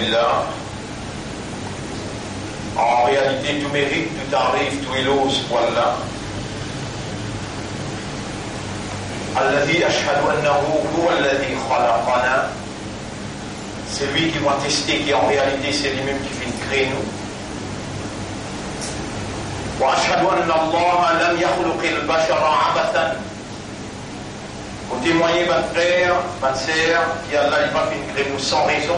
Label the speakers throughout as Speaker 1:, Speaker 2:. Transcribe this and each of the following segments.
Speaker 1: billah. En réalité, tout mérite, tout arrive, tout éloge pour Allah. Alladhi ashhadu annahu huwa alladhi khalaqana. C'est lui qui m'a testé, qui en réalité c'est lui-même qui fait créer nous. Wa ashhadu anna Allah lam yakhluq al-bashara abathan. Pour témoigner, mon frère, ma sœur, qu'Allah n'a pas fait créer nous sans raison.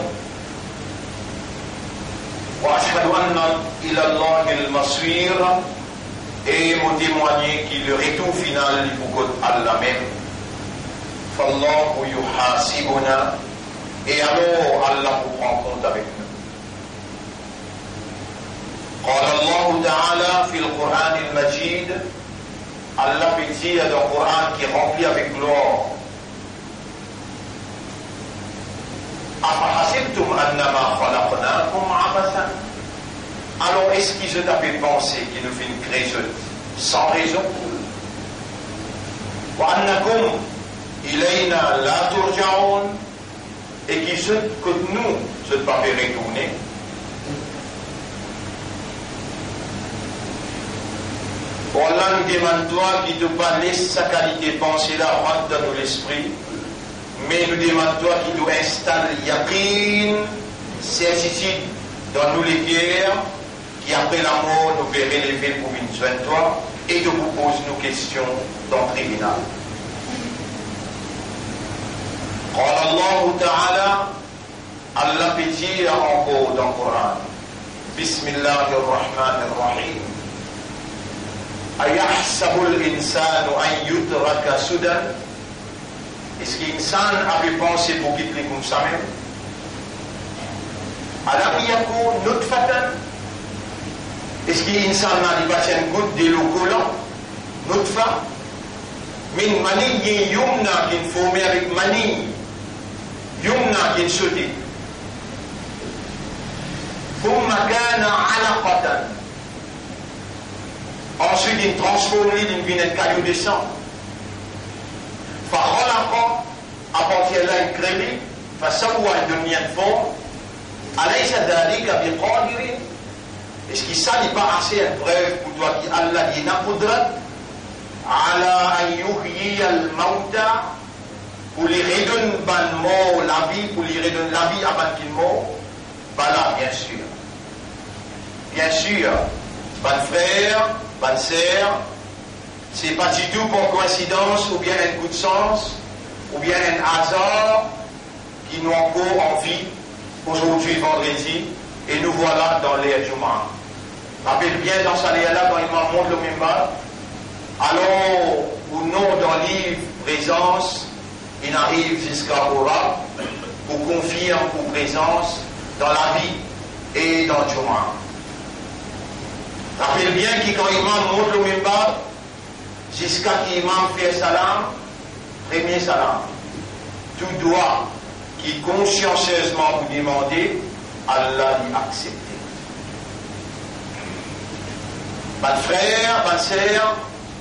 Speaker 1: وأشهد أن إلى الله المصير et vous témoigner qu'il le retour final pour Allah même. فالله يحاسبنا et alors Allah vous prend compte avec nous. قال الله تعالى في القرآن المجيد Allah peut dire dans le Coran qui est rempli avec gloire. أفحسبتم أنما خلقناكم عبثا. Alors est-ce qu'ils ont fait penser qu'il nous fait une création sans raison? وأنكم إلينا لا ترجعون. Et qu'ils ont que nous ne pas fait retourner. Allah nous demande toi qui te pas laisse sa qualité pensée là rentre dans nous l'esprit. Mais nous demandons toi qui nous installe yaqin, certitude dans nous les cœurs, qui après la mort nous verrons lever pour une soin de toi, et de vous poser nos questions dans le tribunal. قال الله تعالى Allah peut dire encore dans le Coran بسم الله الرحمن الرحيم أيحسب الإنسان أن يترك سدى. Est-ce qu'insan avait pensé pour quitter comme ça même? Alam yakun nutfatan. Est-ce qu'insan n'a pas une goutte de l'eau collant? Nutfa. Min mani yumna qui formé avec mani. Yumna qui sauté. Thumma kana alaqatan. Ensuite il transforme d'une vinette caillou de sang. فخلق à partir de là il crée فسوى الدنيا forme أليس ذلك بقادر. Est-ce qu'il ça n'est pas assez une preuve pour toi qui Allah dit na qudrat ala an yuhyi al mauta pour lui redonner ban mort la vie, pour lui redonner la vie avant qu'il meure? Voilà, bien sûr. Bien sûr, ban frère, ban sœur, c'est pas du tout pour coïncidence ou bien un coup de sens ou bien un hasard qui nous encore en vie aujourd'hui vendredi et nous voilà dans l'air Juma. Rappelle bien dans sa là quand il m'a montré le minbar. Alors au nom dans le livre présence, il arrive jusqu'à Aura pour confirmer pour présence dans la vie et dans le Juma. Rappelle bien que quand il m'a montré le minbar, jusqu'à qu'imam fait salam, premier salam. Tout doigt qui consciencieusement vous demander, Allah l'y accepter. Mon frère, ma sœur,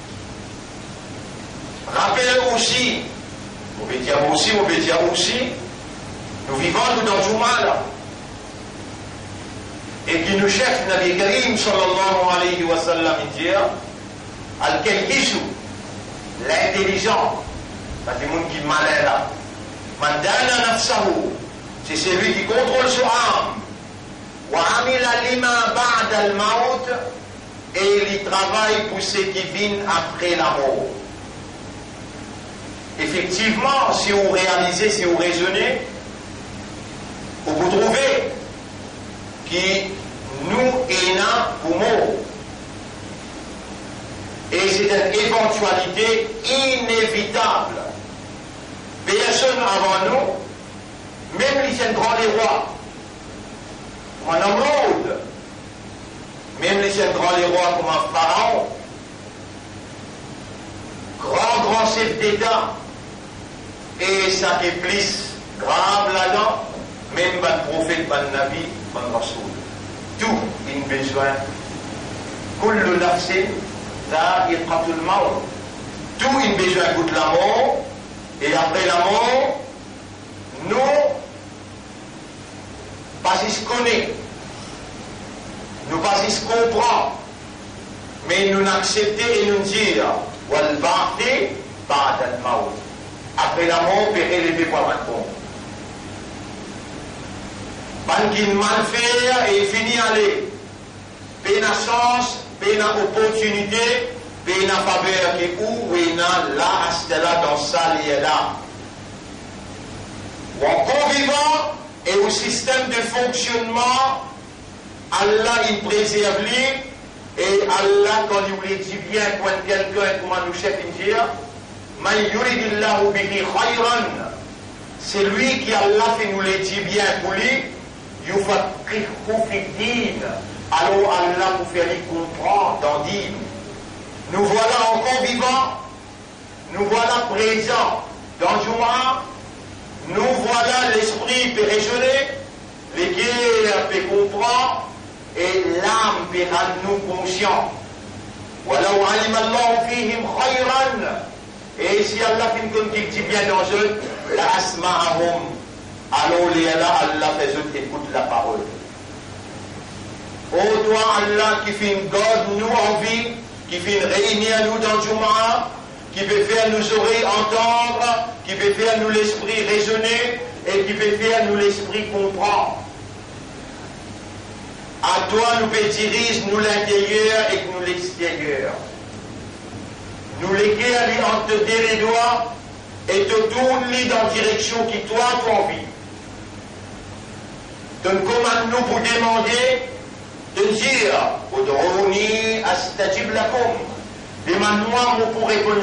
Speaker 1: rappelle aussi, vous pouvez dire aussi, nous vivons nous dans Juma là. Et qui nous cherche Nabi Karim sallallahu alayhi wa sallam dire, Al-Kelkisu, l'intelligent, c'est le monde qui est malin là. Mandana nafsahu, c'est celui qui contrôle son âme. Wa amila lima ba'da al-maut, et il travaille pour ce qui vient après la mort. Effectivement, si vous réalisez, si vous raisonnez, vous trouvez que nous ayons pour mort. Et c'est une éventualité inévitable. Personne avant nous, même les grands rois, comme un Namrud, même les grands rois comme un pharaon, grand chef d'État, et ça qui est plus grave là-dedans, même le prophète, le Nabi, le Rasoul. Tout il a besoin. Kullu nafsin dha'iqatul maut. Tout il a besoin de la mort, et après la mort, nous, pas pas y se connaître, nous pas y se comprendre, mais nous accepter et nous dire, wal ba'thi ba'da al-maut. Après la mort, on peut relever pour la mort. Ban qui mal faire et fini aller. Paix na chance, paix na opportunité, paix na faveur qui ou na là, hasta là, dans ça, lié là. Ou encore vivant et au système de fonctionnement, Allah il préserve lui et Allah quand il voulait dire bien quand quelqu'un comment nous chef dire man yuridillahu bihi khayran, c'est lui qui Allah fait nous le dire bien pour lui yufaqihu fi din, alors Allah nous fait lui comprendre dans din. Nous voilà encore vivants, nous voilà présents dans Juma. Nous voilà l'esprit peut raisonner, les guerres peut comprendre, et l'âme peut rendre nous conscients. Voilà où alim Allah fihim khayran. Et si Allah fait une dit bien dans eux, la asma'ahum. Alors les Allah fait eux écoute la parole. Oh toi Allah qui fait une God nous en vie, qui fait une réunion nous dans Jumu'ah, qui peut faire nos oreilles entendre, qui peut faire nous l'esprit raisonner et qui peut faire nous l'esprit comprendre. À toi nous peut diriger nous l'intérieur et nous l'extérieur. Nous l'équerre entre tes doigts et te tourne dans la direction qui toi tu as envie. Donc commande-nous pour demander de dire Ud'ouni astajib lakum. Demande-moi pour répondre.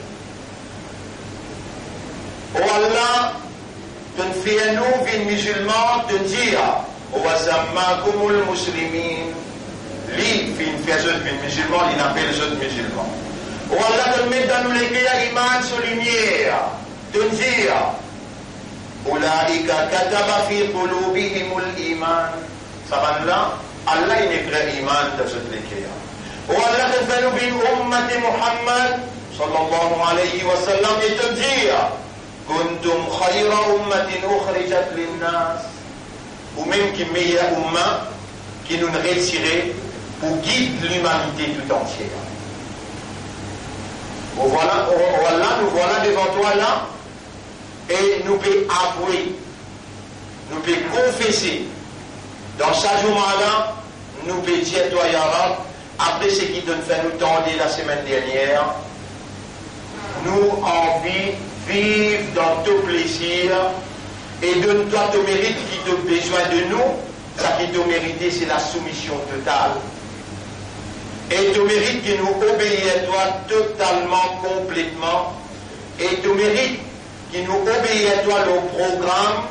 Speaker 1: Oh Allah, tu ne fais nous, vie musulman, te dire, oh Wazammakumul muslimin, lui, vie musulman, il appelle les autres musulmans. Oh Allah, te met dans nous les cas iman sur lumière, te dire, Ulaika kataba fi qulubihimul iman. Ça va là, Allah, il écrit iman dans toutes les cas. والله تنفعوا بأمة محمد صلى الله عليه وسلم لتبديع كنتم خير أمة أخرجت للناس ou même qui meilleure umma qui nous retirait pour guider l'humanité tout entière. Voilà, nous voilà devant toi là et nous pouvons avouer, nous pouvons confesser dans ce jour-là, nous pouvons dire toi ya Rab. Après ce qui donne fait nous tendre la semaine dernière, nous envie vivre dans tout plaisir et donne-toi ton mérite qui te besoin de nous. Ça qui te mérite, c'est la soumission totale. Et ton mérite qui nous obéit à toi totalement, complètement. Et ton mérite qui nous obéit à toi le programme,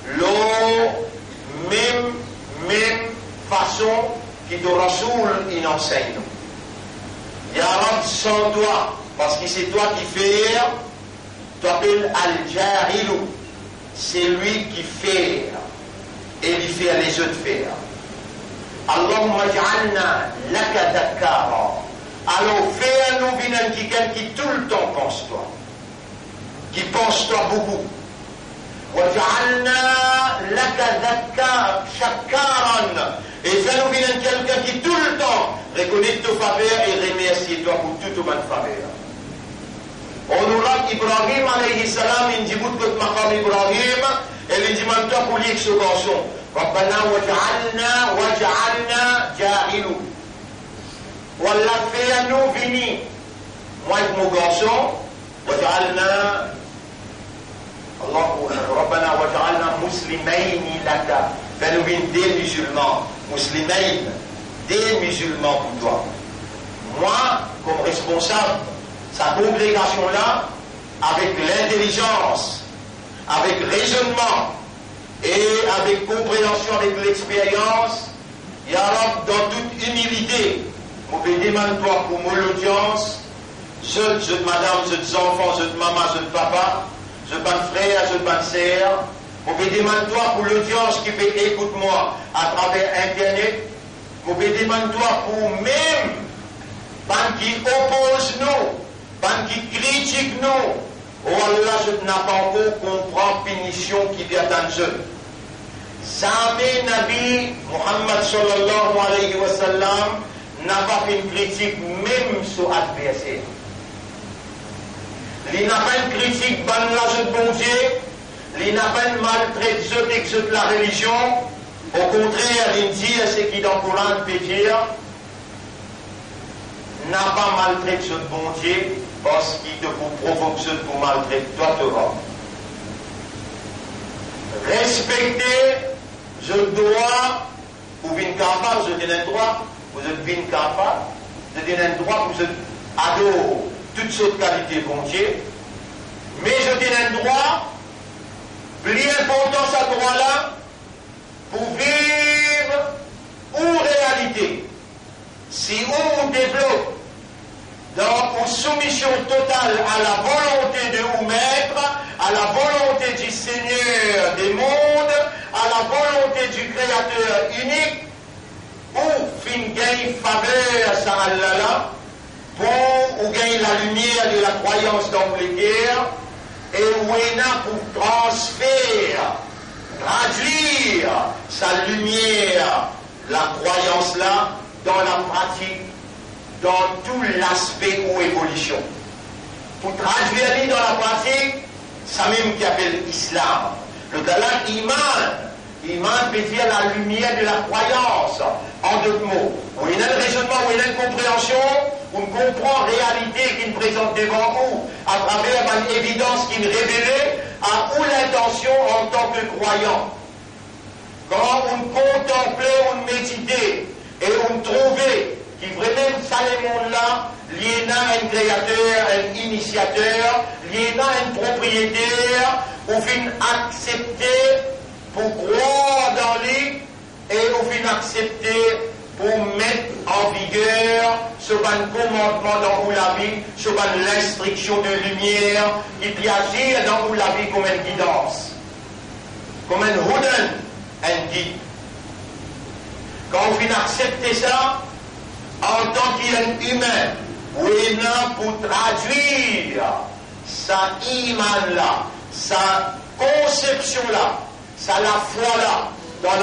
Speaker 1: la même façon qui te Rasoul il enseigne. Ya Rab, sans toi, parce que c'est toi qui fais, tu appelles Al-Jahilou, c'est lui qui fait, et il fait les autres faire. Allahumma ja'alna laka dhakkara. Alors fais-nous venir quelqu'un qui tout le temps pense toi, qui pense toi beaucoup. وَجَعَلْنَا لَكَ شَكَّارًا. Et fais-nous venir quelqu'un qui tout le temps reconnaît tes faveurs et remercie toi pour toute bonne faveur. On nous l'a Ibrahim alayhi salam, il dit bout de maqam Ibrahim, et il dit même toi pour lire ce garçon. رَبَّنَا وَجَعَلْنَا جَاهِلُ. Wallah fais-nous venir, moi et mon garçon, وَجَعَلْنَا ربنا وجعلنا مسلمين لك. Fais-nous des musulmans, muslimain, des musulmans pour toi. Moi, comme responsable, sa congrégation-là, avec l'intelligence, avec raisonnement et avec compréhension, avec l'expérience, Ya Rab, dans toute humilité, on peut demander toi pour mon audience, je madame, je enfants, je maman, je papa, je ban frère, je ban sœur, on peut demander toi pour l'audience qui peut écouter moi à travers Internet, on peut demander toi pour même ban qui oppose nous, ban qui critique nous. Oh Allah, je n'ai pas encore compris punition qui vient dans eux. jamais Nabi Muhammad sallallahu alayhi wa sallam n'a pas fait une critique même sur l'adversaire. Il n'a pas une critique ban la bon Dieu, il n'a pas une maltraite la religion. Au contraire, il dit ce qui dans le Coran peut dire, n'a pas maltraité ce bon Dieu parce qu'il te provoque ce pour maltraiter toi devant. Respecter, je dois, vous êtes capable, je donne un droit, vous êtes bien capable, je donne un droit, vous êtes ado, toutes sortes de qualités bon Dieu, mais je donne un droit, plus important ce droit-là, pour vivre en réalité. Si on développe dans une soumission totale à la volonté de vous maître, à la volonté du Seigneur des mondes, à la volonté du Créateur unique, ou fin gagne faveur sans Allah, pour gagner la lumière de la croyance dans les guerres, et où est là pour transférer, traduire sa lumière, la croyance là, dans la pratique, dans tout l'aspect ou évolution. Pour traduire dans la pratique, ça même qui appelle l'islam. Le dalal iman veut dire la lumière de la croyance, en d'autres mots. Où il y a un raisonnement, où il y a une compréhension, où on comprend la réalité qu'il présente devant nous, à travers une évidence qu'il révèle, à où l'intention en tant que croyant. Quand on contemplait, on méditait, et on trouvait qui vraiment ça les mondes-là, lié à un créateur, un initiateur, lié à un propriétaire, ou fin accepter pour croire dans lui, et au fin accepter pour mettre en vigueur ce commandement dans la vie, ce l'instruction de lumière, qui peut agir dans la vie comme une guidance, comme un hudan, un guide. Quand on finit accepter ça, en tant qu'humain, on est là pour traduire sa iman là, sa conception là, sa la foi là, dans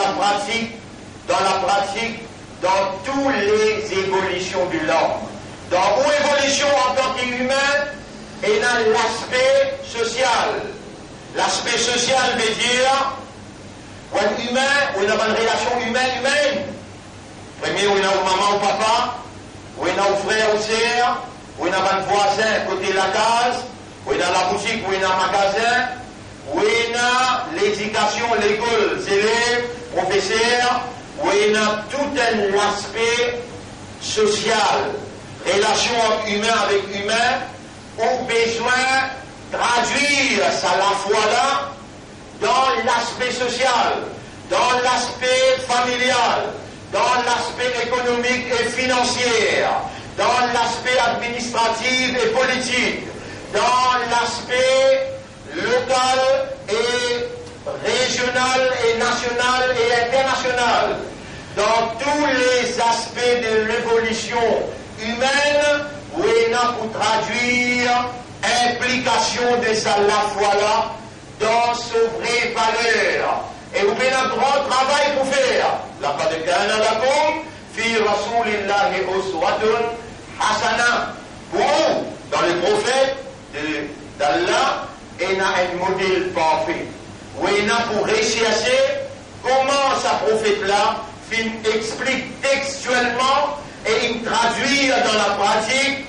Speaker 1: la pratique, dans toutes les évolutions de l'homme. Dans l'évolution en tant qu'humain, et dans l'aspect social. L'aspect social veut dire, un humain, on a une relation humaine. Premier, on a un maman ou papa, on a un frère ou sœur, on a un voisin côté de la case, on a la boutique, on a un magasin, on a l'éducation, l'école, élèves, professeurs, on a tout un aspect social, relation humain avec humain, on a besoin de traduire ça la foi là dans l'aspect social, dans l'aspect familial, dans l'aspect économique et financier, dans l'aspect administratif et politique, dans l'aspect local et régional et national et international, dans tous les aspects de l'évolution humaine, où il a pour traduire implication de ça la foi là dans ses vraies valeurs. Et vous avez un grand travail pour faire. لقد كان لكم في رسول الله أسوة حسنة. Pour vous, dans les prophètes d'Allah, il y a un modèle parfait. Où il y a pour rechercher comment ce prophète-là explique textuellement et il traduit dans la pratique,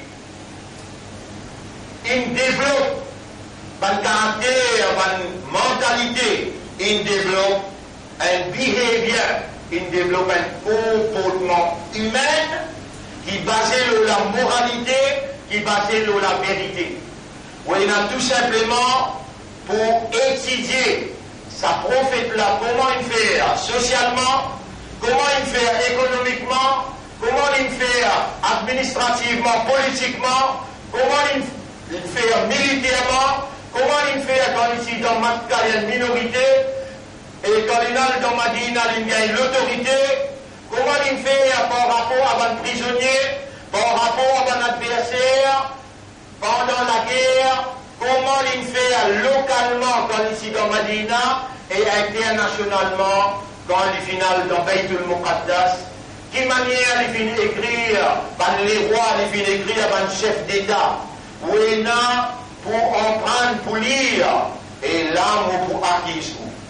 Speaker 1: il développe un caractère, une mentalité, il développe un behavior, il développe un comportement humain qui est basé sur la moralité, qui est basé sur la vérité. Où il a tout simplement pour étudier sa prophète-là, comment il fait socialement, comment il fait économiquement, comment il fait administrativement, politiquement, comment il fait militairement, comment il fait quand il est dans une minorité, et quand il est dans Madina, il gagne l'autorité, comment il fait par rapport à un prisonnier, par rapport à un adversaire, pendant la guerre, comment il fait localement quand il est dans Madina, et internationalement quand il finit dans Baytul Muqaddas, qui manière il finit écrire, par les rois, il finit écrire par le chef d'État, où il y a pour en prendre, pour lire, et l'âme pour acquise.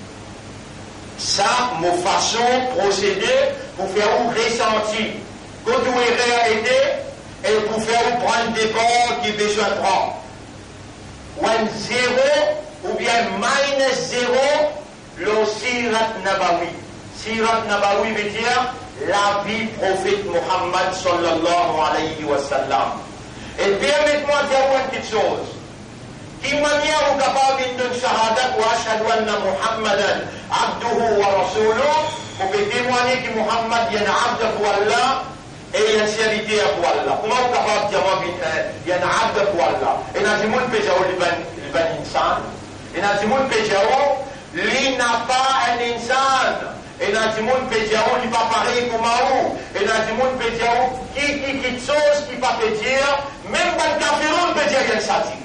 Speaker 1: Ça, mon façon de procéder pour faire un ressenti. Quand vous avez réalité, et pour faire prendre des corps qui besoin de prendre. Ou un zéro, ou bien minus zéro, le Sirat Nabawi. Sirat Nabawi veut dire la vie prophète Muhammad sallallahu alayhi wa sallam. Et permettez-moi de dire une petite chose. Qui manière vous capable d'une shahadat wa ashhadu anna Muhammadan abduhu wa rasuluh, vous pouvez témoigner que Muhammad y a un abd pour Allah et il y a un serviteur pour Allah. Comment vous capable de dire il y a un abd pour Allah? Et dans le monde péjao, il y a un insan. Et dans le monde péjao, il n'a pas un insan. Et dans le monde péjao, il n'est pas pareil comme Maou. Et dans le monde péjao, qui chose qui ne peut dire, même dans le caféron, peut dire qu'il y a un sati.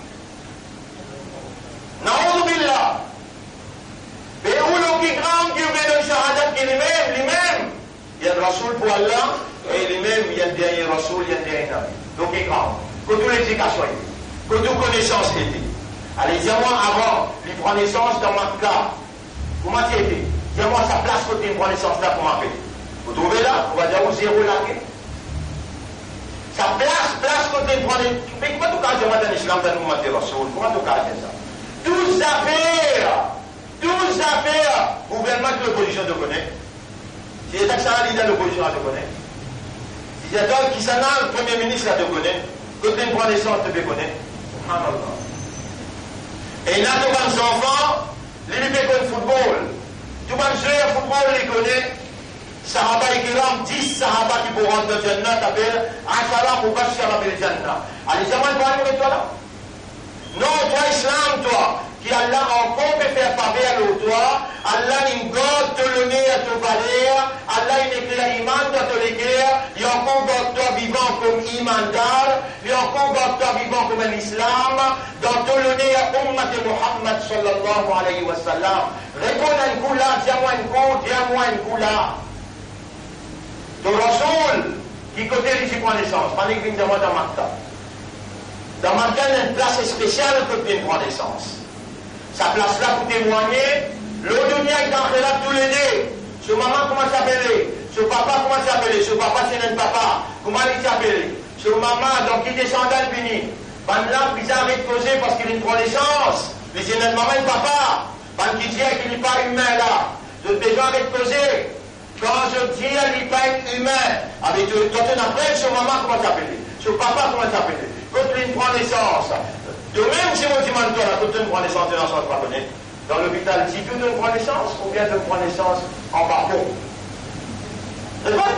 Speaker 1: Naoudou billah. Mais où l'on qui grand qui veut le shahadat qui lui-même, il y a le Rasoul pour Allah, et lui-même, il y a le dernier Rasoul, il y a le dernier Nabi. Donc il est grand. Que toute l'éducation était, que toute connaissance était. Allez, dis-moi avant, il prend naissance dans Makkah. Comment tu étais? Dis-moi sa place côté il prend naissance là, comment fait? Vous trouvez là? On va dire au zéro là. Sa place côté il prend naissance. Mais comment tu cas dis-moi dans l'islam, dans le mouvement de Rasoul? Comment tu cas ça? Tous affaires, gouvernement de l'opposition de connaître. Si c'est ça, l'idée de l'opposition de connaître. Si c'est toi qui s'en a, le premier ministre de connaître, quand tu prends naissance, tu peux connaître. Subhanallah. Et là, tous les enfants, les peuvent le football. Tous les joueurs de football les connaissent. Sahaba et Kiram, 10 Sahaba qui pourront rentrer dans le Jannah, t'appelles Ashara pour Bashar Abel Jannah. Allez, jamais pas aller toi là? Non, toi, Islam, toi, qui Allah encore peut faire paver à toi, Allah il garde le nez à ton palais, Allah il éclaire iman dans ton guerres, il encore garde toi vivant comme imandar, il encore garde toi vivant comme un islam, dans ton le nez à Ummat Muhammad sallallahu alayhi wa sallam. Réponds à une coula, dis-moi un coula. Ton Rasoul, qui côté ici prend naissance, pas les dans Makkah. Dans Makkah, il y a une place spéciale que tu prends naissance. Sa place là pour témoigner, le dunia est dans là tous les deux. Ce maman, comment s'appelle? Ce papa, comment s'appelle? Ce papa, c'est un papa. Comment il s'appelle? Ce maman, donc il descend dans le béni. Ban là, il arrête de causer parce qu'il a une connaissance. Il dit un maman et papa. Ban qui dit qu'il n'est pas humain là. Je déjà arrête de causer. Quand je dis qu'il n'est pas humain, avec quand on apprend ce maman, comment s'appelle? Ce papa, comment s'appelle? Quand il prend naissance. De même, si on dit toi, là, quand on prend naissance, pas connaître. Dans l'hôpital, si tout donne prend naissance, ou bien de prendre naissance en barbon. C'est vrai?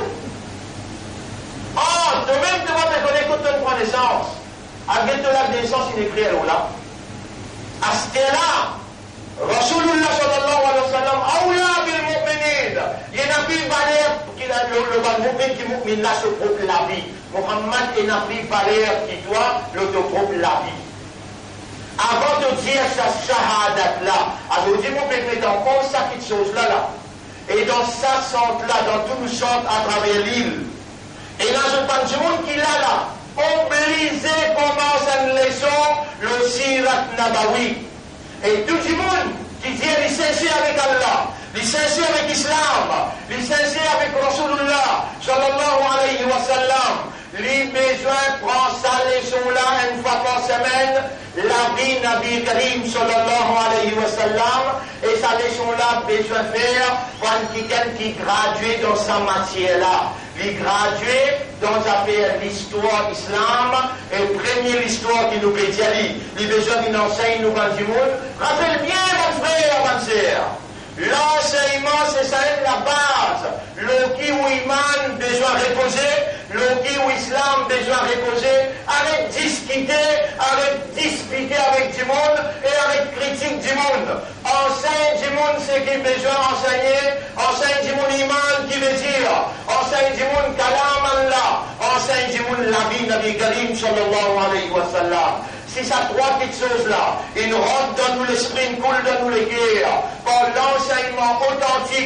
Speaker 1: Ah, de même, tu vas te connaître quand on prend naissance. Avec de la naissance, il écrit là. À ce là, Rasulullah sallallahu alayhi wa sallam, Aoula bil mu'minin. Il y a plus de valeur le mu'min qui mu'min là se propre la vie. Muhammad il n'a plus de valeur qui doit le te propre la vie. Avant de dire cette shahadat-là, alors dis mon père, encore ça petite chose-là, et dans sa centre-là, dans tout le centre à travers l'île, et là, je pense du monde qui là, obligé commence une leçon, le Sirat Nabawi. Et tout le monde qui dit, il est sincère avec Allah, il est sincère avec l'Islam, il est sincère avec Rasulullah, sallallahu alayhi wa sallam, les besoins prend sa leçon-là une fois par semaine, la vie Nabi Karim sallallahu alayhi wa sallam, et sa leçon-là besoin faire quand quelqu'un qui gradué dans sa matière-là. Il gradué dans l'histoire islam, et première histoire qui nous peut dire, il besoin qu'il enseigne nous dans le monde. Rappelle bien, mon frère, ma sœur. L'enseignement, c'est ça la base. Le qui ou iman besoin reposer, le qui ou islam besoin reposer. Arrête discuter, arrête disputer avec du monde et arrête critique du monde. Enseigne du monde ce qui besoin enseigner. Enseigne du monde iman qui veut dire. Enseigne du monde kalam Allah. Enseigne du monde la vie Nabi Karim sallallahu alayhi wa sallam. Si ça trois petites choses-là, ils rentrent dans nous l'esprit, ils coulent dans nous les guerres, par l'enseignement authentique,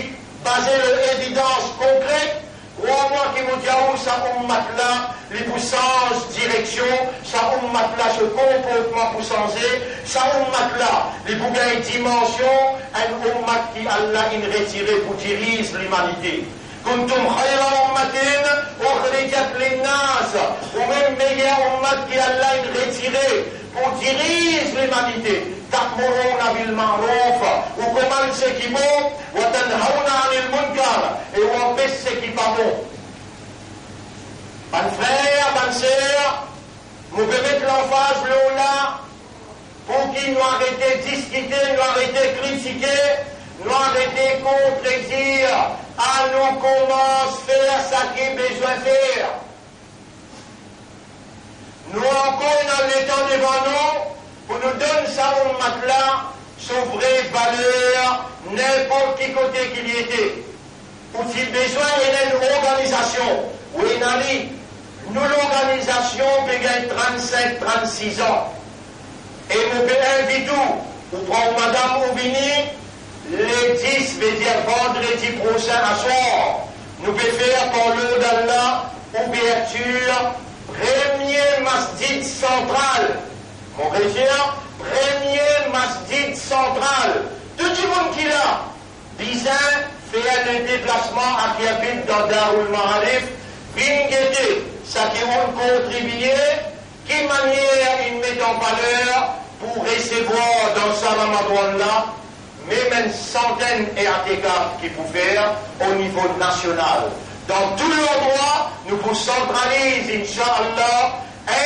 Speaker 1: basé sur l'évidence concrète. Crois-moi qu'il vous dit où ça ummat-là, les vous change direction, ça ummat-là ce comportement pour changer, ça ummat-là, les vous gagne dimension, un ummat qui Allah in retiré pour diriger l'humanité. Kuntum khayra ummatin ukhrijat linnas, ou même meilleur ummat qui Allah in retiré pour diriger l'humanité. Ta'muruna bil ma'ruf, ou commande ce qui est bon, wa tanhauna 'anil munkar, et ou empêche ce qui n'est pas bon. Ban frère, ban sœur, nous pouvons mettre l'emphase là pour qu'ils nous arrêtent de discuter, nous arrêtent de critiquer, nous arrêtent de contredire, à nous commence à faire ce qu'il y a besoin de faire. Nous encore dans les temps devant nous, pour nous donner ça au matelas, son vraie valeur, n'importe quel côté qu'il y était. Ou s'il besoin d'une organisation, ou une année, nous l'organisation peut gagner 35-36 ans. Et nous pouvons inviter ou prendre madame Oubini, les 10, veut dire vendredi prochain à soir. Nous pouvons faire par l'eau d'Allah, ouverture, premier masjid central. Mon chrétien, premier masjid central. Tout le monde qui l'a, bizarre, fait un déplacement à qui habite dans Darul Ma'arif, Vingete, ça qui ont contribué, qui manière ils mettent en valeur pour recevoir dans sa Ramadan-là, même une centaine d'ATK qui peuvent faire au niveau national. Dans tous les endroits, nous vous centralisons, Inch'Allah,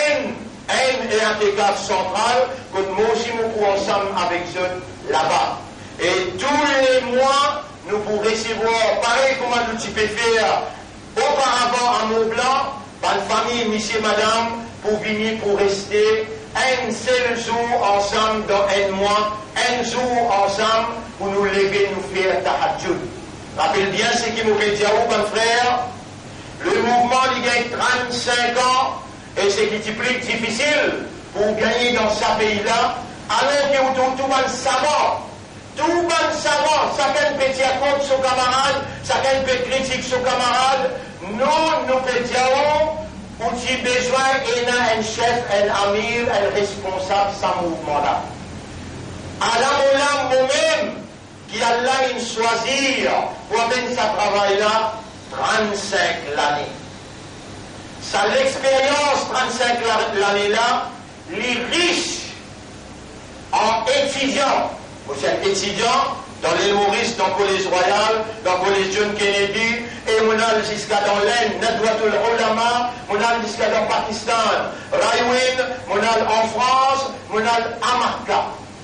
Speaker 1: un ATK central, que nous aussi nous ensemble avec eux là-bas. Et tous les mois, nous vous recevoir, pareil comme nous pouvons faire auparavant à Mont-Blanc, par la famille, monsieur, madame, pour venir, pour rester un seul jour ensemble dans un mois, un jour ensemble pour nous lever, nous faire tahajjud. Rappelle bien ce qui m'a dit à vous, mon frère, le mouvement il gagne 35 ans et c'est qui est plus difficile pour gagner dans ce pays-là, alors que tout le monde savant. Tout le monde savant, chacun peut dire contre son camarade, chacun peut critiquer son camarade. Nous peut dire où tu as besoin d'un chef, un amir, un responsable de ce mouvement-là. Alors, moi-même, qui a là une choisir pour mener ce travail-là, 35 l'année. Ça, l'expérience 35 l'année-là, les riches en étudiants. Vous êtes étudiant dans l'île Maurice, dans le Collège Royal, dans le Collège John Kennedy, et on a jusqu'à dans l'Inde, Nadwatul Ulama, on a jusqu'à dans le Pakistan, Raywin, on a en France, on a à Marca.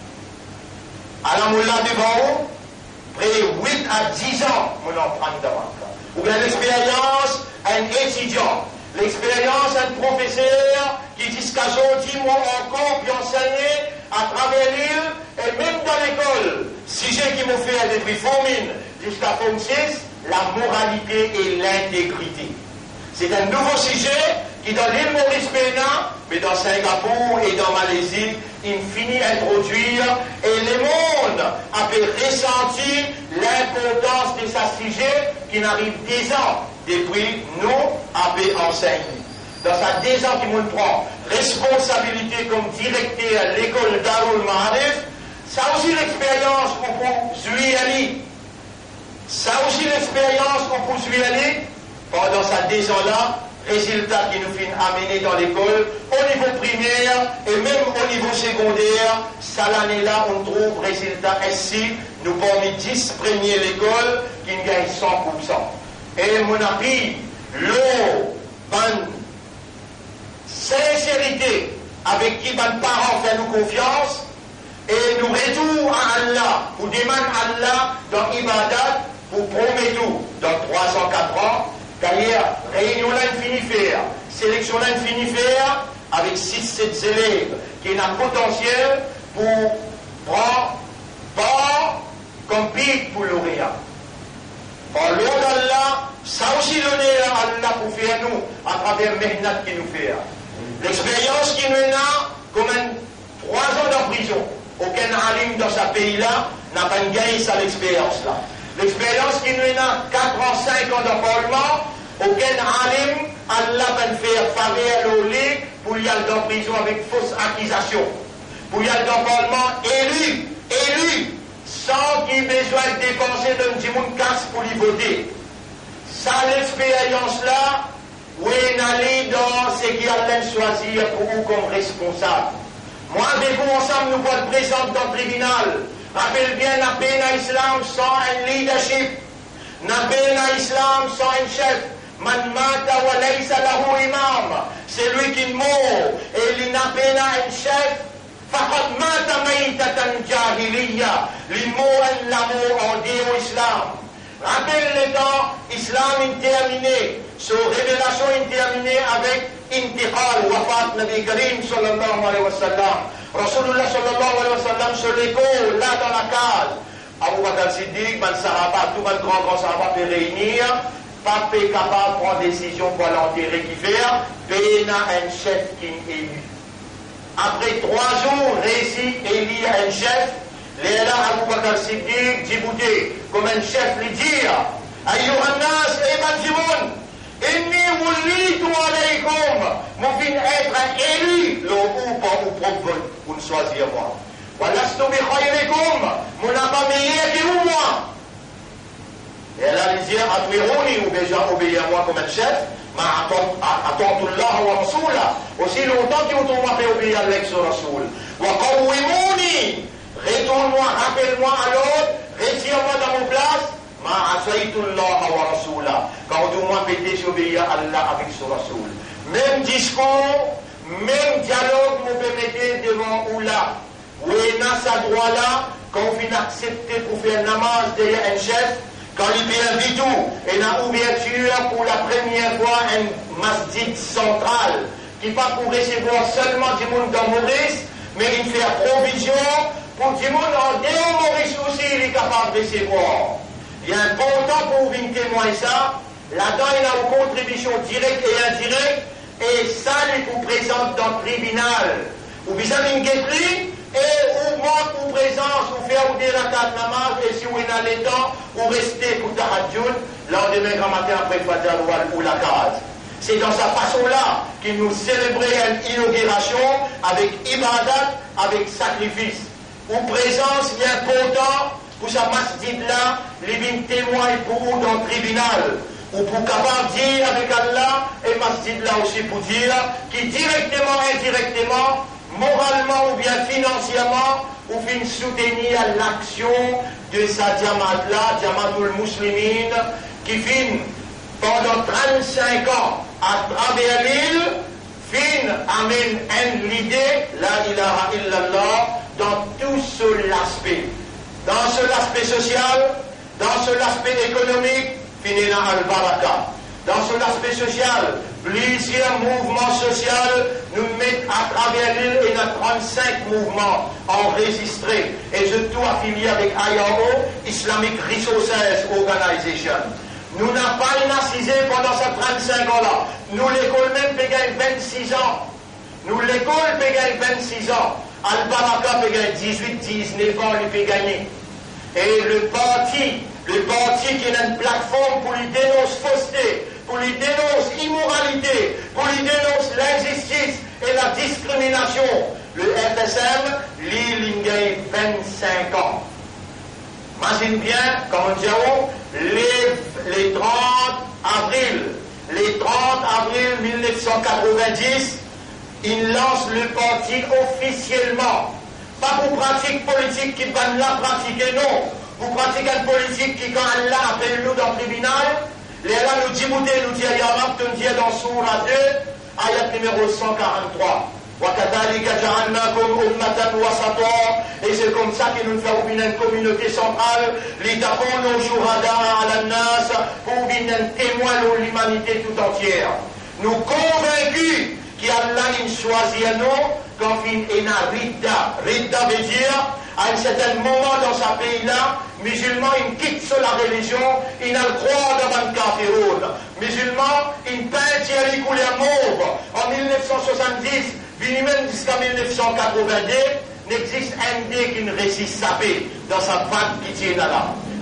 Speaker 1: Alors, on a devant vous, près de 8 à 10 ans, on en prend de Marca. Ou bien l'expérience, un étudiant. L'expérience, un professeur qui jusqu'à aujourd'hui, moi encore, puis enseigné à travers l'île et même dans l'école. Sujet qui m'ont fait depuis Formine jusqu'à Forme 6, la moralité et l'intégrité. C'est un nouveau sujet qui, dans l'île Maurice-Pénin, mais dans Singapour et dans Malaisie, il finit d'introduire et le monde a fait ressentir l'importance de ce sujet qui n'arrive 10 ans depuis nous avons enseigné. Dans sa 10 ans qui nous prend responsabilité comme directeur à l'école Darul Ma'arif, ça aussi l'expérience qu'on peut aller. Ça aussi l'expérience qu'on peut aller pendant ces 10 ans-là, résultat qui nous fait amener dans l'école, au niveau primaire et même au niveau secondaire, ça l'année-là, on trouve résultat ici, nous parmi 10 premiers l'école qui gagnent 100%. Et mon ami, l'eau, bonne sincérité avec qui mes parents font nous confiance et nous retournons à Allah, pour demander à Allah dans l'Ibadat, pour promettre dans 304 ans, d'ailleurs, réunion là, fini faire, sélection là, fini faire, avec 6-7 élèves qui ont un potentiel pour prendre part comme pic pour lauréat. Par l'eau d'Allah, ça aussi donné à Allah pour faire nous, à travers Mehnat qui nous fait. L'expérience qui nous a, comme 3 ans de prison. Aucun alim dans ce pays-là n'a pas gagné cette expérience-là. L'expérience qui nous a 4 ans, 5 ans de parlement, aucun alim, Allah va faire faveur au lit pour y aller dans prison avec fausse accusation. Pour y aller dans le parlement élu, sans qu'il ait besoin de dépenser d'un petit monde casse pour y voter. Ça, l'expérience-là, où est allé dans ce qu'il a choisir pour vous comme responsable. Moi, avec vous ensemble, nous voyons présenter dans le tribunal. Rappelle bien, la peine à l'islam sans un leadership. La peine à l'islam sans un chef. Man mata wa laysa lahu imam. C'est lui qui meurt. Et il n'a peine à un chef. Faqad mata maytatan jahiliya. L'amour en dit au islam. Rappelle le temps, islam est terminé. Sa révélation est terminée avec intiqal, wafat Nabi Karim sallallahu alayhi wa sallam. Rasulullah sallallahu alayhi wa sallam sur l'épaule, là dans la case. Abu Bakr Siddiq, ben Sahaba, tout le grand Sahaba peut réunir, pas capable de prendre décision pour l'enterrer qui fait, il y a un chef qui est élu. Après 3 jours, réussit élire un chef, les là Abu Bakr Siddiq, Djibouti, comme un chef lui dit, Ayyuhan nas, Eman Jimoun, inni wulitu alaykum, mon fin être élu, le ou pas ou propre, pour ne choisir moi. Walastu bi khayrikum, mon n'a pas meilleur que vous, moi. Et elle a dit, atouirouni, ou déjà obéir à moi comme un chef, mais attendullah wa rasulah, aussi longtemps que vous m'avez obéi à l'ex-rasoul. Wa qawwimuni, retourne-moi, rappelle-moi à l'autre, retire-moi dans mon place, ma asaytullah wa rasulah. Quand vous m'avez obéi à Allah avec son rasoul. Même discours, même dialogue, vous permettez devant ou là. Où est sa droit là, quand vous venez accepter pour faire namaz derrière un chef, quand il vient tout, et la ouverture pour la première fois un masjid central, qui pas pour recevoir seulement du monde dans Maurice, mais il fait provision pour du monde en dehors Maurice aussi, il est capable de recevoir. Il y a un bon temps pour vous venir témoigner ça. Là-dedans, il y a une contribution directe et indirecte, et ça, il vous présente dans le tribunal. Vous avez une guetterie, et ou manque ou présence, ou faire ou des rakat namaz, et si vous avez le temps, ou rester pour tahajjud, lendemain grand matin après Fajr ou la case. C'est dans sa façon-là qu'il nous célébrait une inauguration avec ibadat, avec sacrifice. Ou présence, il y a important pour sa masjid-là, les témoins pour vous dans le tribunal. Ou pour capable dire avec Allah, et masjid-là aussi pour dire, qui directement, indirectement, moralement ou bien financièrement, ou fin soutenir l'action de sa Jamaat-là, Jamaatul Muslimin, qui fin pendant 35 ans à travers l'île, fin amène l'idée, la ilaha illallah, dans tout seul aspect. Dans seul aspect social, dans seul aspect économique, finina al-baraka. Dans son aspect social, plusieurs mouvements sociaux nous mettent à travers l'île et dans 35 mouvements enregistrés. Et je tout affilié avec IRO, Islamic Resources Organization. Nous n'avons pas une assisé pendant ces 35 ans-là. Nous, l'école même, paye 26 ans. Nous, l'école paye 26 ans. Al-Baraka paye 18, 19 ans, il peut gagner. Et le parti qui est une plateforme pour lui dénoncer fausseté, pour lui dénoncer immoralité, pour lui dénoncer l'injustice et la discrimination. Le FSM, l'île, il gagne 25 ans. Imagine bien, comme on dit, les 30 avril 1990, il lance le parti officiellement. Pas pour pratique politique qui va la pratiquer, non. Pour pratiquer une politique qui, quand Allah appelle nous dans le tribunal, les là nous dit, nous dit, Yarab, nous dit dans Sourate 2, ayat numéro 143. Et c'est comme ça que nous faisons une communauté centrale, pour une témoin de l'humanité tout entière. Nous convaincus qu'Allah choisit à nous quand il y a Ridda. Ridda veut dire, à un certain moment dans ce pays-là, musulman, il quitte sur la religion, il a le croix devant le kafiroun. Musulman, il peint Thierry couleur mauve. En 1970, même jusqu'à 1982, n'existe un dé qui ne résiste sa paix dans sa vague qui tient là.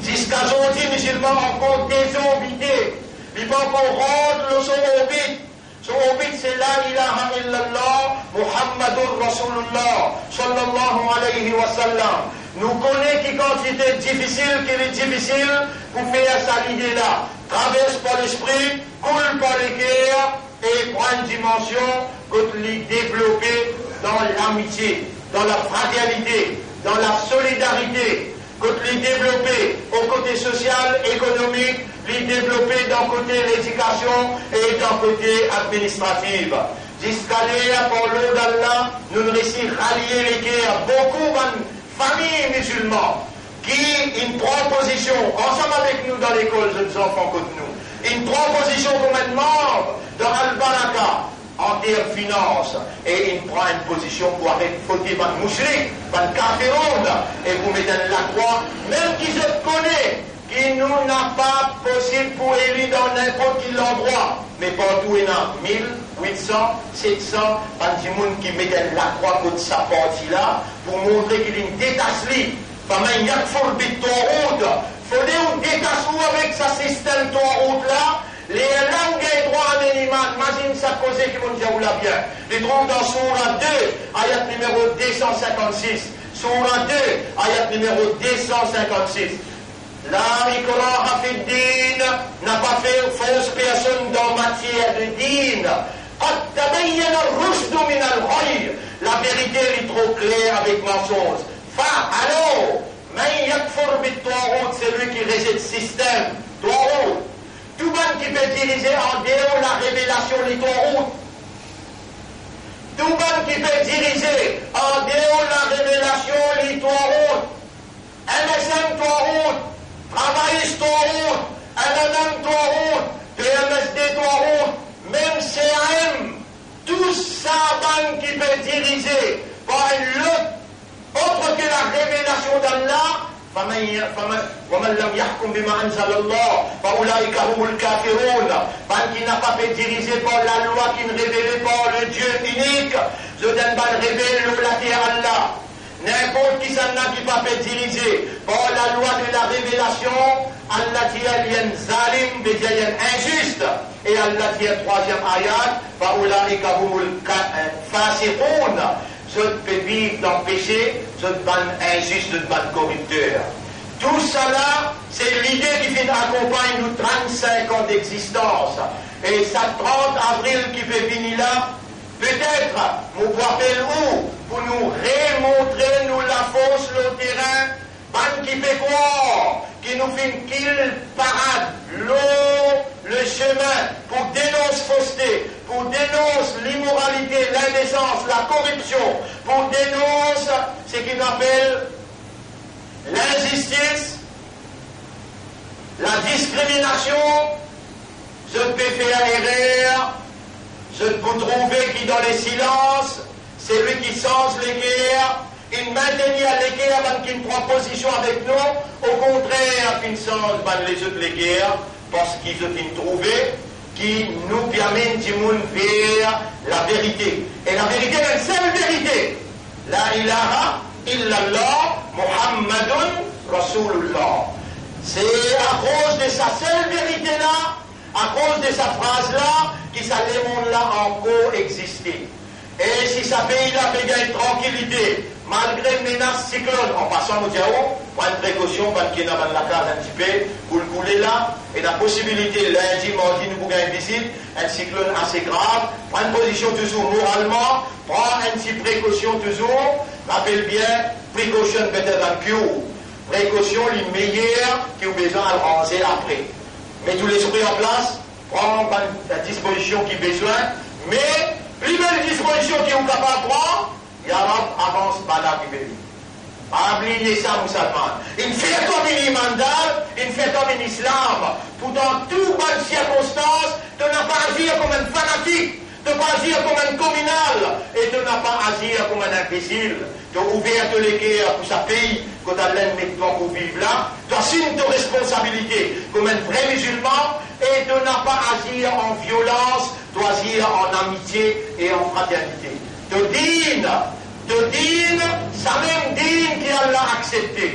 Speaker 1: Jusqu'à aujourd'hui, musulmans encore désobéis. Ils vont encore rendre le son orbite. Son orbite, c'est la ilaha illallah, Muhammadur Rasulullah, sallallahu alayhi wa sallam. Nous connaissons qui quantité difficile, qu'il est difficile pour faire ça l'idée-là. Traverse par l'esprit, coule par les cœurs et prend une dimension que les développer dans l'amitié, dans la fraternité, dans la solidarité, que les développer au côté social, économique, les développer d'un côté l'éducation et d'un côté administratif. Jusqu'à là, pour l'eau d'Allah, nous réussissons à rallier les cœurs. Beaucoup de familles musulmanes qui une proposition, ensemble avec nous dans l'école, jeunes enfants comme nous, une proposition comme un membre dans Al-Baraka en termes finance, et il prend une position pour arrêter de fauter par le mouchrik, par le caféronde, et vous mettez la croix, même qui se connaît, qui nous n'a pas possible pour élire dans n'importe quel endroit, mais partout il y a 1800, 700, par des gens qui mettent la croix contre sa partie-là, pour montrer qu'il y a une détache. Pas mal, il y a faut le bit ton route. Il faut qu'on détache avec ce système ton route-là. Les langues et droits à l'animal, imagine ça causé qui vont dire ou la bien. Les trouvent dans Sourate 2, ayat numéro 256. Sourate 2, ayat numéro 256. La ikraha fi din n'a pas fait fausse personne dans matière de din. Qad tabayyana ar-rushdu min al-ghayy. La vérité est trop claire avec mensonge. Alors, man yakfur bit-taghut, c'est lui qui rejette le système. Taghut. Tout le monde qui peut diriger en dehors la révélation des taghut. Tout le monde qui peut diriger en dehors la révélation des taghut. MSM taghut, travailliste taghut, MMM taghut, PMSD taghut, même CAM. Tout ça, qui peut diriger par une lutte autre que la révélation d'Allah, وَمَنْ لَمْ يَحْكُمْ بِمَا أَنزَلَ اللَّهُ فَأُولَٰئِكَ هُمُ الْكَافِرُونَ. Qui n'a pas fait diriger par la loi qui ne révélait pas le Dieu unique, je donne pas révèle la terre Allah. N'importe qui s'en a qui n'a pas fait diriger par la loi de la révélation, Allah dit alien zalim, bédiayen injuste. Et Allah dit troisième ayat, فَأُولَٰئِكَ هُمُ الْفَاسِقُونَ. Je peux vivre dans le péché, je ne ban injuste, je ne ban corrupteur. Tout cela, c'est l'idée qui vient accompagner nous 35 ans d'existence. Et ça 30 avril qui peut venir là, peut-être, nous rappelle où, pour nous remontrer nous la force, le terrain, ban qui peut croire, qui nous fait une kill parade, l'eau, le chemin, pour dénoncer fausseté, pour dénoncer l'immoralité, l'indécence, la corruption, pour dénoncer ce qu'on appelle l'injustice, la discrimination. Je peux faire erreur, je peux trouver qui dans les silences, c'est lui qui change les guerres, il maintenir les guerres avant qu'il prend position avec nous, au contraire, qu'il change les autres les guerres, parce qu'ils ont trouvé qui nous permet du monde vers la vérité. Et la vérité est une seule vérité. La ilaha illallah Muhammadun Rasulullah. C'est à cause de sa seule vérité-là, à cause de sa phrase-là, que ça les mondes-là encore existé. Et si ça pays-là peut gagner tranquillité, malgré une menace cyclone, en passant au Diao, prendre précaution, parce qu'il y a la case un petit peu, pour le couler là, et la possibilité, lundi, mardi, nous pouvons gagner une visite, un cyclone assez grave, prendre position toujours moralement, prendre une petite précaution toujours, rappelle bien, précaution better than cure. Précaution les meilleures qui ont besoin à ranger après. Mettez tous les esprits en place, prendre la disposition qui est besoin, mais les belles dispositions qui sont capables de prendre, Yarab avance par là qui veut. Oubliez ça, musulman. Il fait comme une mandal, il fait comme une islam. Pour dans toutes bonnes circonstances, de ne pas agir comme un fanatique, de ne pas agir comme un communal, et de ne pas agir comme un imbécile. De ouvrir les guerres pour sa pays, quand Allah met pour vivre là, d'assumer tes responsabilités comme un vrai musulman, et de ne pas agir en violence, d'agir en amitié et en fraternité. De dîne, sa même dîne qui Allah a accepté.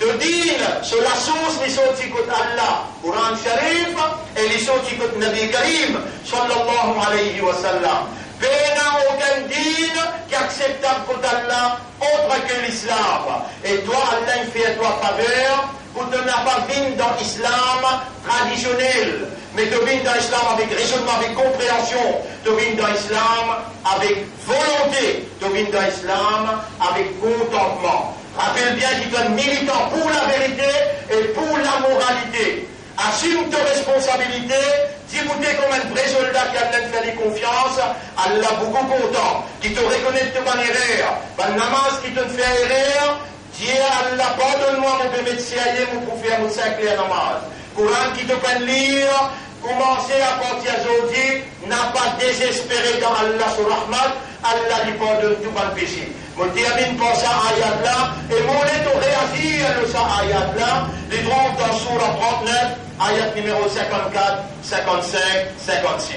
Speaker 1: de din, sur la source, les sorties côté Allah, Coran Sharif, et les sorties côté Nabi Karim, sallallahu alayhi wa sallam. N'a aucun din qui est acceptable côté Allah, autre que l'islam. Et toi, Allah, il fait à toi faveur, pour ne pas venir dans l'islam traditionnel, mais tu viens dans l'islam avec raisonnement, avec compréhension, tu viens dans l'islam avec volonté, tu viens dans l'islam avec contentement. Rappelle bien qu'il est militant pour la vérité et pour la moralité. Assume tes responsabilités, dis-vous comme un vrai soldat qui a fait confiance, Allah beaucoup content, qui te reconnaît de bonne erreur, bonne namaz qui te fait erreur, dis Allah, pardonne-moi mon bébé de CIA pour faire mon 5 clés namaz. Coran qui te peut lire, commencez à partir d'aujourd'hui, n'a pas désespéré dans Allah sur Rahman, Allah lui pardonne tout bon péché. Je termine par ça ayat là, et mon état réagir à ça ayat là, les droits dans Surah 39, ayat numéro 54, 55, 56.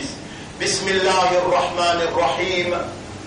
Speaker 1: Bismillahirrahmanirrahim.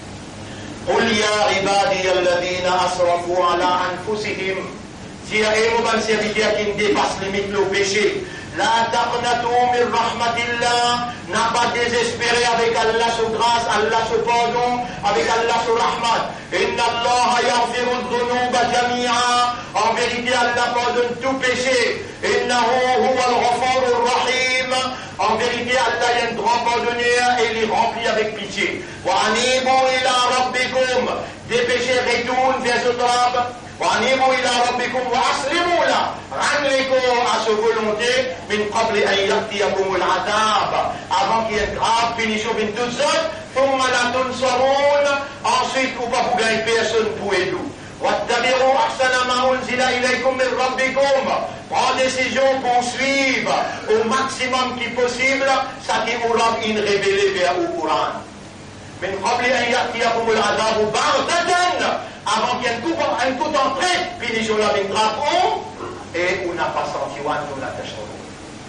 Speaker 1: قل يا عبادي الذين أسرفوا على أنفسهم. Si mon serviteur qui dépasse les limites le péché, la taqnatu min rahmatillah, n'a pas désespéré avec Allah sur grâce, Allah sur pardon, avec Allah sur rahmat. Inna Allah yaghfiru dhunuba jami'a. En vérité, Allah pardonne tout péché. Innahu huwa al-ghafurur rahim. En vérité, Allah est un grand pardonneur et il est rempli avec pitié. Wa anibu ila rabbikum. Des péchés retournent vers ce drame. وأنيبوا إلى ربكم وأسلموا له رنلكوا à sa volonté من قبل أن يأتيكم العذاب avant qu'il y ait une grave punition d'une toute sorte ثم لا تنصرون ensuite vous ne pouvez gagner personne pour aider واتبعوا أحسن ما أنزل إليكم من ربكم prends décision pour suivre au maximum qui possible ça qui vous rend une révélée vers le Coran من قبل أن يأتيكم العذاب بغتة avant qu'il y ait un coup d'entrée, puis sur la ligne drapeau, et on n'a pas senti, on n'a pas changé.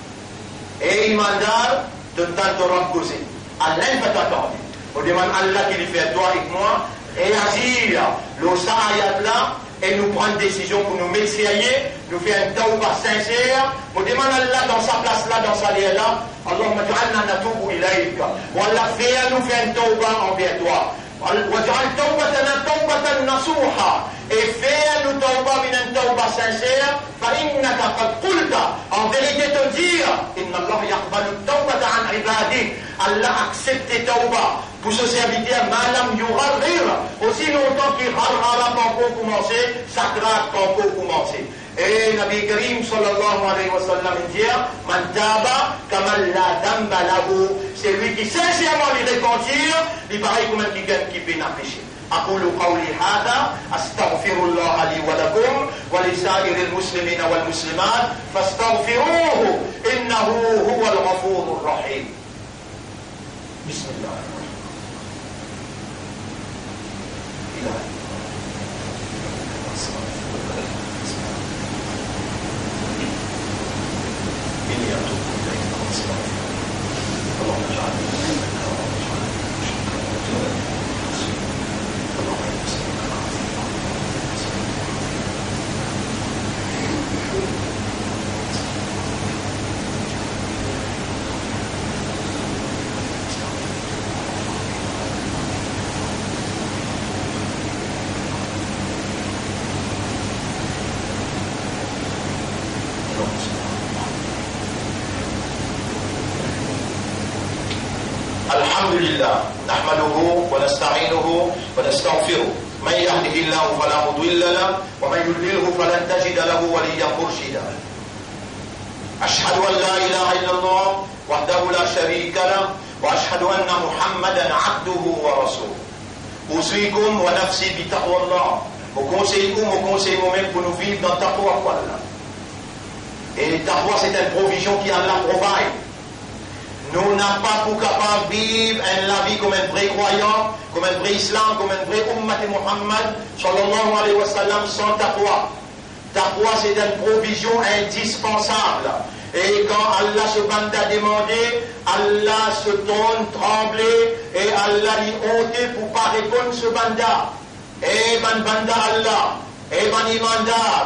Speaker 1: Et il m'a dit, de tant de reposer. Allah va t'attendre. On demande à Allah qui lui fait toi et moi, réagir, le ayat là, et nous prendre une décision pour nous médeciner, nous faire un tawbah sincère. On demande à Allah dans sa place là, dans sa lieu là, Allahumma ja'alna natubu ilayka. Ou Allah fait nous faire un tawbah envers toi. وَاجْعَلْ تَوْبَتَنَا تَوْبَةً نَصُوحًا et fais-nous tawbah min un tawbah sincère فَإِنَّكَ قَدْ قُلْتَ en vérité te dire إِنَّ اللَّهَ يَقْبَلُ التَّوْبَةَ عَنْ عِبَادِهِ Allah accepte tes tawbah pour ce serviteur malam yugharrir aussi longtemps qu'il rarra quand pour commencer ça grave quand pour commencer. Et Nabi Karim sallallahu alayhi wa sallam dit man taba kama la damba lahu c'est lui qui sincèrement lui repentir il paraît comme un qui peut n'a péché. أقول قولي هذا أستغفر الله لي ولكم ولسائر المسلمين والمسلمات فاستغفروه إنه هو الغفور الرحيم. بسم الله الرحمن الحمد لله نحمده ونستعينه ونستغفره من يهده الله فلا مضل له ومن يضلله فلن تجد له وليا مرشدا أشهد أن لا إله إلا الله وحده لا شريك له وأشهد أن محمدا عبده ورسوله أوصيكم ونفسي بتقوى الله وكونسيكم وكونسيي moi-même pour nous vivre dans taqwa Allah. Et taqwa c'est une provision qui Allah provide. Nous n'avons pas pour capable de vivre la vie comme un vrai croyant, comme un vrai islam, comme un vrai ummat de Muhammad, sallallahu alayhi wa sallam, sans taqwa. Taqwa, c'est une provision indispensable. Et quand Allah se banda demandé, Allah se tourne, tremblé, et Allah lui honte pour ne pas répondre ce banda. Et ban banda Allah, et ban imandar,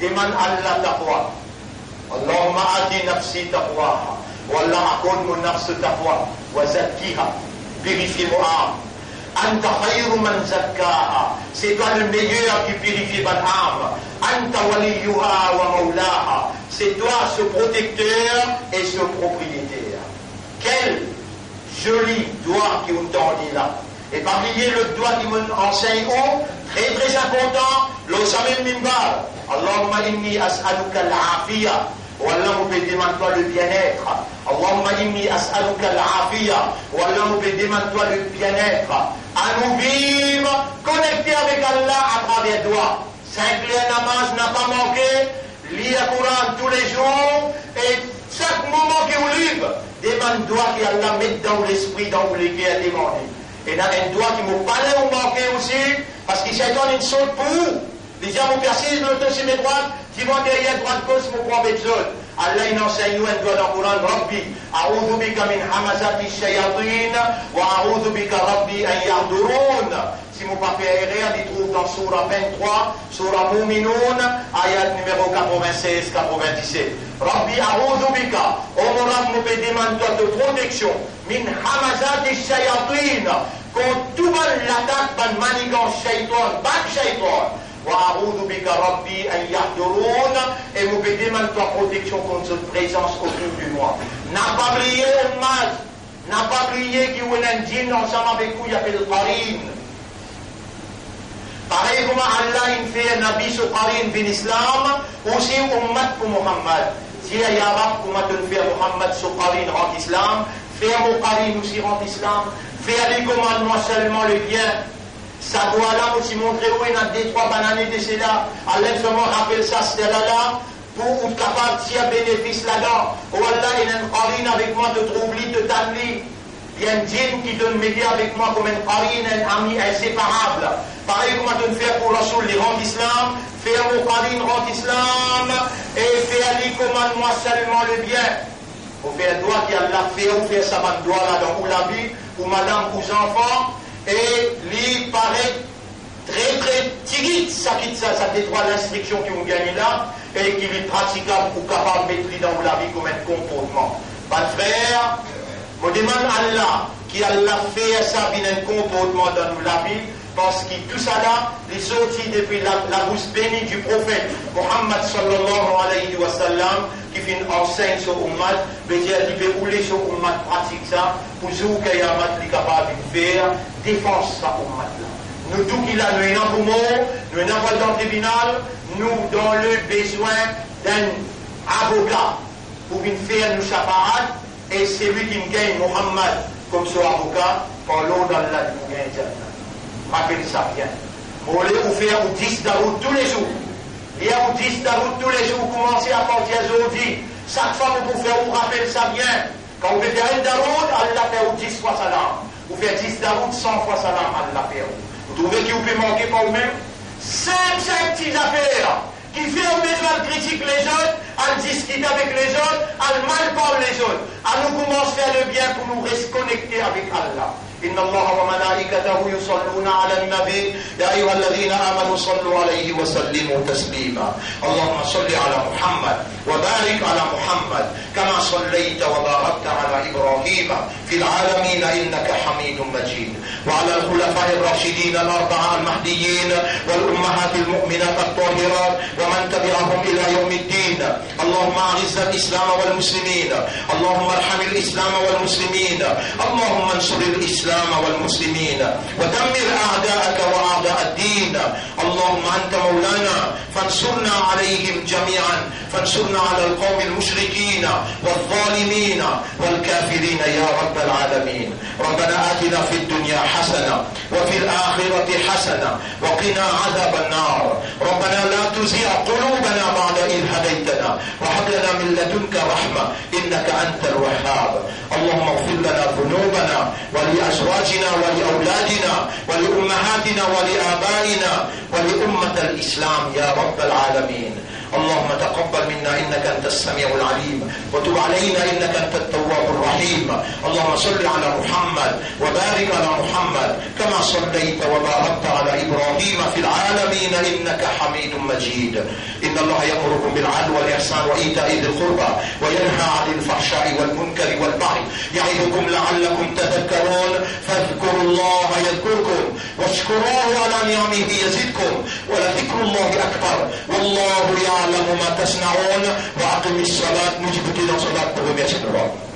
Speaker 1: Demande Allah taqwa. Allahumma ati nafsi taqwaha. Wallah akun mon nafs taqwa. Wa zakkiha. Purifie mon âme. Anta khayru man zakkaha. C'est toi le meilleur qui purifie votre âme. Anta waliyuha wa maulaha. C'est toi ce protecteur et ce propriétaire. Quel joli doigt qui nous tendit là. Et parmi le doigt qui m'enseigne très très important, l'osamil mimbar. Allahumma inni as'aluka al-afiya. Wallah nous demande-toi le bien-être. Allahumma inni as'aluka al-afiya. Wallah nous demande-toi le bien-être. À nous vivre connectés avec Allah à travers doigts. 5 namaz n'a pas manqué. Lire le Coran tous les jours. Et chaque moment que vous livrez, demande doigt qu'Allah mette dans l'esprit, dans le cœur demandé. Et dans un doigt qui me parlait ou manqué aussi, parce qu'il s'est donné une saute pour vous. Les gens vous persistent, l'autre sur mes droites, qui vont derrière droite cause pour prendre des autres. Allah il enseigne nous un doigt dans le Coran, Rabbi, a'udhu bika min hamazati shayatin, wa a'udhu bika Rabbi an yahduroun. Si mon papa erreur, il trouve dans Surah 23, Surah Mu'minun, ayat numéro 96-97. Rabbi a'udhu bika, oh mon Rabb, nous demande-toi de protection, min hamazati shayatin, contre tout l'attaque, ban manigance shaitan, ban shaitan. وأعوذ بك ربي أن يحضرون et vous demande-toi protection contre cette présence autour de moi. N'a pas oublié Ummah, n'a pas oublié qu'il y a un djinn ensemble avec vous, il y a le Qarin. Pareil comme Allah il fait un nabi sur Qarin bin Islam, aussi Ummah pour Muhammad. Si il y a Arab comme tu fais Muhammad sur Qarin rentre Islam, faire mon Qarin aussi rentre Islam, faire les commandements seulement le bien. Ça doit là aussi montrer où il y a des 3 bananes de cela. Allah seulement rappelle ça, c'est là pour être capable de tirer bénéfice là-dedans. Oh Allah, il y a un qarine avec moi de troubli, de tanli. Il y a un djinn qui donne m'aider avec moi comme un qarine, un ami inséparable. Pareil comment tu fais pour Rasoul, il rentre islam, faire mon qarine rentre islam, et faire les commandements seulement le bien. Vous faites un doigt qui a la fait, vous faites ça, un doigt là dans où la vie, ou madame, ou enfants. Et lui paraît très très tiride, ça détruit l'instruction qui vous gagne là, et qu'il est praticable ou capable de mettre dans la vie comme un comportement. Pas de frère, on demande à Allah, qui Allah fait ça, bien un comportement dans la vie, parce que tout ça là, les sorties depuis la bouche bénie du prophète Muhammad sallallahu alayhi wa sallam, qui fait une enseigne sur Ummah, mais qui peut rouler sur Ummah, pratique ça, pour que Yamat est capable de faire défense ça Ummah là. Nous tout qu'il a, nous n'avons pas mort, nous n'avons pas dans le tribunal, nous dans le besoin d'un avocat pour venir faire nos chaparades, et c'est lui qui gagne Muhammad comme son avocat, pour l'eau dans la nous gagne Jannah. Rappelez ça bien. Vous voulez vous faire 10 d'août tous les jours. Il y a 10 d'août tous les jours, vous commencez à partir d'aujourd'hui. Chaque fois que vous pouvez vous rappeler ça bien. Quand vous faites un d'août, Allah fait 10 fois salam. Vous faites 10 d'août, 100 fois salam, Allah fait. Vous trouvez qu'il vous peut manquer par vous-même 5 petites affaires qui fait besoin de critiquer les autres, à discuter avec les autres, à mal parler les autres, à nous commencer à faire le bien pour nous rester connectés avec Allah. إن الله وملائكته يصلون على النبي يا أيها الذين آمنوا صلوا عليه وسلموا تسليما اللهم صل على محمد وبارك على محمد كما صليت وباركت على إبراهيم في العالمين إنك حميد مجيد وعلى الخلفاء الراشدين الأربعة المهديين والأمهات المؤمنات الطاهرات ومن تبعهم إلى يوم الدين اللهم أعز الإسلام والمسلمين اللهم ارحم الإسلام والمسلمين اللهم انصر الإسلام والمسلمين ودمر أعداءك وأعداء الدين اللهم أنت مولانا فانصرنا عليهم جميعا فانصرنا على القوم المشركين والظالمين والكافرين يا رب العالمين ربنا آتنا في الدنيا حسنة وفي الآخرة حسنة وقنا عذاب النار ربنا لا تزغ قلوبنا بعد إذ هديتنا وهب لنا من لدنك رحمة إنك أنت الوهاب اللهم اغفر لنا ذنوبنا ولأزواجنا ولأولادنا ولأمهاتنا ولآبائنا ولأمة الإسلام يا رب العالمين اللهم تقبل منا إنك أنت السميع العليم وتب علينا إنك أنت التواب الرحيم اللهم صل على محمد وبارك على محمد كما صليت وباركت على إبراهيم في العالمين إنك حميد مجيد. إن الله يأمركم بالعدل والإحسان وإيتاء ذي القربى وينهى عن الفحشاء والمنكر والبغي يعظكم لعلكم تذكرون. فاذكروا الله يذكركم واشكروه على نعمه يزدكم ولذكر الله أكبر والله يعلم ما تصنعون. وأقم الصلاة نجب إلى صلاتكم يا شكرا.